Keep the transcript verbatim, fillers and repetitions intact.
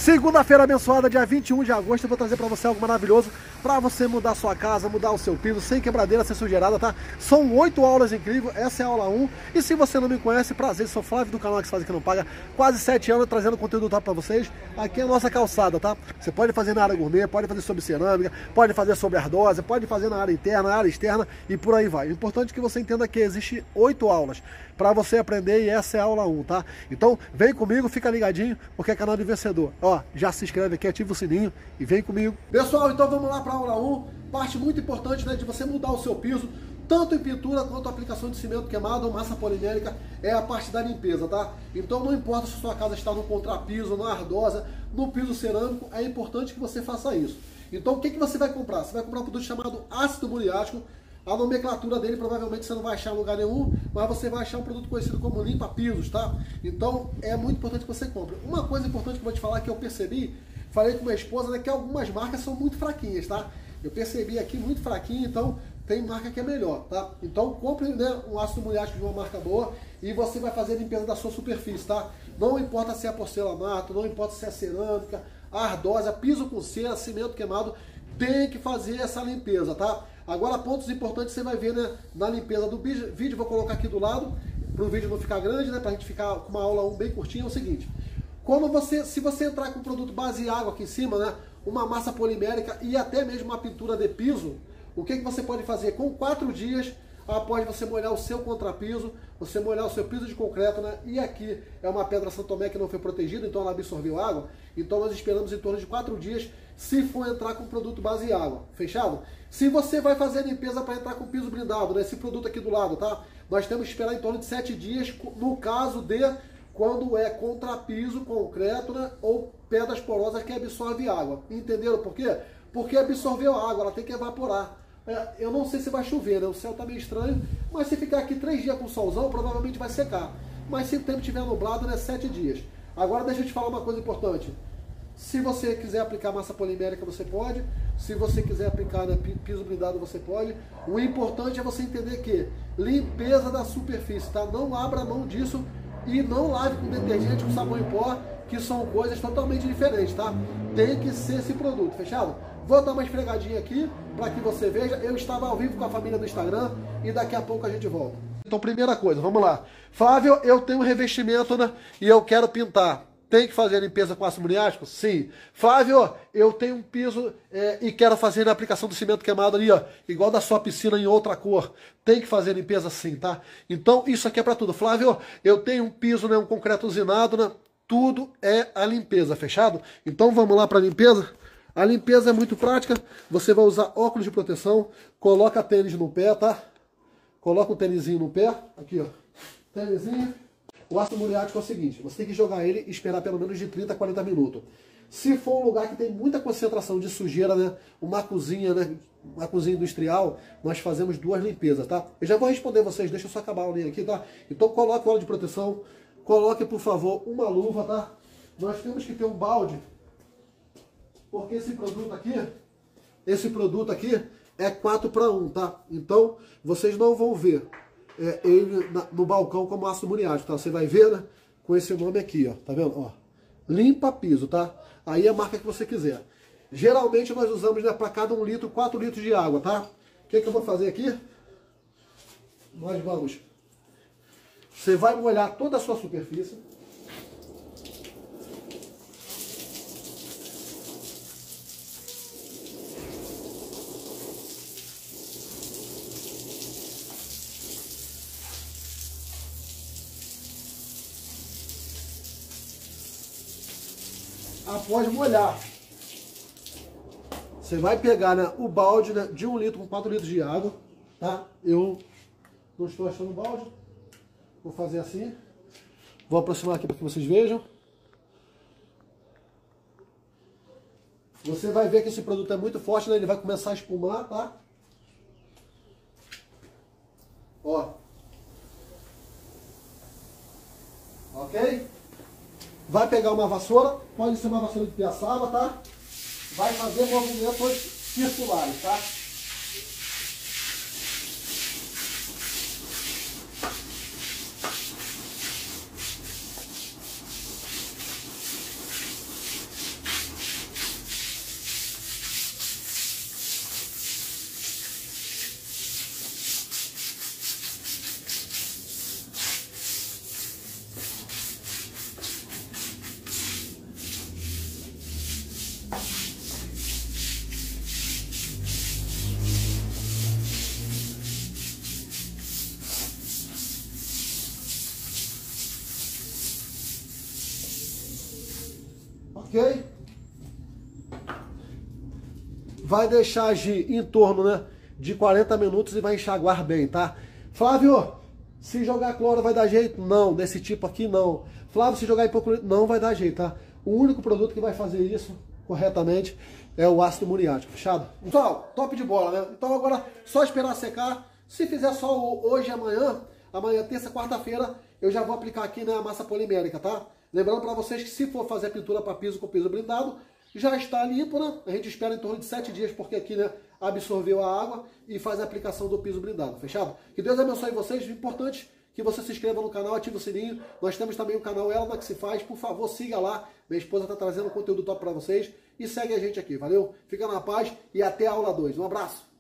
Segunda-feira abençoada, dia vinte e um de agosto, eu vou trazer pra você algo maravilhoso pra você mudar a sua casa, mudar o seu piso, sem quebradeira, sem sujeirada, tá? São oito aulas incríveis, essa é a aula um. E se você não me conhece, prazer, sou Flávio do canal que faz que não paga, quase sete anos trazendo conteúdo top pra vocês. Aqui é a nossa calçada, tá? Você pode fazer na área gourmet, pode fazer sobre cerâmica, pode fazer sobre ardósia, pode fazer na área interna, na área externa e por aí vai. O importante é que você entenda que existe oito aulas pra você aprender e essa é a aula um, tá? Então vem comigo, fica ligadinho, porque é canal de vencedor. Ó, já se inscreve aqui, ativa o sininho e vem comigo. Pessoal, então vamos lá para a aula um. Parte muito importante, né, de você mudar o seu piso, tanto em pintura quanto aplicação de cimento queimado ou massa polimérica, é a parte da limpeza, tá? Então não importa se sua casa está no contrapiso, na ardosa, no piso cerâmico, é importante que você faça isso. Então o que, que você vai comprar? Você vai comprar um produto chamado ácido muriático. A nomenclatura dele provavelmente você não vai achar em lugar nenhum, mas você vai achar um produto conhecido como limpa pisos, tá? Então é muito importante que você compre. Uma coisa importante que eu vou te falar que eu percebi, falei com minha esposa, né, que algumas marcas são muito fraquinhas, tá? Eu percebi aqui muito fraquinho, então tem marca que é melhor, tá? Então compre, né, um ácido muriático de uma marca boa e você vai fazer a limpeza da sua superfície, tá? Não importa se é porcelanato, não importa se é cerâmica, ardósia, piso com cera, cimento queimado, tem que fazer essa limpeza, tá? Agora, pontos importantes você vai ver, né, na limpeza do vídeo, vou colocar aqui do lado, para o vídeo não ficar grande, né, para a gente ficar com uma aula um bem curtinha, é o seguinte. Quando você, se você entrar com um produto base água aqui em cima, né, uma massa polimérica e até mesmo uma pintura de piso, o que, que você pode fazer? Com quatro dias, após você molhar o seu contrapiso, você molhar o seu piso de concreto, né, e aqui é uma pedra São Tomé que não foi protegida, então ela absorveu água, então nós esperamos em torno de quatro dias, se for entrar com produto base água, fechado? Se você vai fazer a limpeza para entrar com piso blindado, né, esse produto aqui do lado, tá? Nós temos que esperar em torno de sete dias, no caso de quando é contrapiso, concreto, né, ou pedras porosas que absorvem água. Entenderam por quê? Porque absorveu a água, ela tem que evaporar. É, eu não sei se vai chover, né? O céu tá meio estranho, mas se ficar aqui três dias com solzão, provavelmente vai secar. Mas se o tempo estiver nublado, né, sete dias. Agora deixa eu te falar uma coisa importante. Se você quiser aplicar massa polimérica, você pode. Se você quiser aplicar, né, piso blindado, você pode. O importante é você entender que limpeza da superfície, tá? Não abra mão disso e não lave com detergente, com sabão em pó, que são coisas totalmente diferentes, tá? Tem que ser esse produto, fechado? Vou dar uma esfregadinha aqui para que você veja. Eu estava ao vivo com a família do Instagram e daqui a pouco a gente volta. Então, primeira coisa, vamos lá. Flávio, eu tenho um revestimento, né, e eu quero pintar. Tem que fazer a limpeza com ácido muriático? Sim. Flávio, eu tenho um piso é, e quero fazer a aplicação do cimento queimado ali, ó, igual da sua piscina em outra cor. Tem que fazer a limpeza sim, tá? Então, isso aqui é para tudo. Flávio, eu tenho um piso, né, um concreto usinado, né? Tudo é a limpeza, fechado? Então, vamos lá para a limpeza? A limpeza é muito prática. Você vai usar óculos de proteção, coloca tênis no pé, tá? Coloca um tênisinho no pé, aqui, ó. Tênisinho. O ácido muriático é o seguinte, você tem que jogar ele e esperar pelo menos de trinta a quarenta minutos. Se for um lugar que tem muita concentração de sujeira, né, uma cozinha, né, uma cozinha industrial, nós fazemos duas limpezas, tá? Eu já vou responder vocês, deixa eu só acabar a linha aqui, tá? Então coloque o óleo de proteção, coloque, por favor, uma luva, tá? Nós temos que ter um balde, porque esse produto aqui, esse produto aqui é quatro para um, tá? Então, vocês não vão ver É, ele na, no balcão como ácido muriático, tá? Você vai ver, né, com esse nome aqui, ó, tá vendo? Ó, limpa piso, tá? Aí é a marca que você quiser. Geralmente nós usamos, né, para cada um litro, quatro litros de água, tá? O que, que eu vou fazer aqui? Nós vamos. Você vai molhar toda a sua superfície. Após molhar, você vai pegar, né, o balde, né, de um litro com quatro litros de água, tá? Eu não estou achando o balde, vou fazer assim, vou aproximar aqui para que vocês vejam. Você vai ver que esse produto é muito forte, né? Ele vai começar a espumar, tá? Ó. Ok? Vai pegar uma vassoura, pode ser uma vassoura de piaçaba, tá? Vai fazer movimentos circulares, tá? ok? Vai deixar agir em torno, né, de quarenta minutos e vai enxaguar bem, tá? Flávio, se jogar cloro vai dar jeito? Não, desse tipo aqui não. Flávio, se jogar hipoclorito, não vai dar jeito, tá? O único produto que vai fazer isso corretamente é o ácido muriático, fechado? Pessoal, top de bola, né? Então agora só esperar secar. Se fizer só hoje e amanhã, amanhã, terça, quarta-feira, eu já vou aplicar aqui, né, a massa polimérica, tá? Lembrando para vocês que se for fazer pintura para piso com piso blindado, já está limpo, né? A gente espera em torno de sete dias, porque aqui, né, absorveu a água e faz a aplicação do piso blindado, fechado? Que Deus abençoe vocês. Importante que você se inscreva no canal, ative o sininho. Nós temos também o canal Elna que se faz. Por favor, siga lá. Minha esposa está trazendo conteúdo top para vocês. E segue a gente aqui, valeu? Fica na paz e até a aula dois. Um abraço!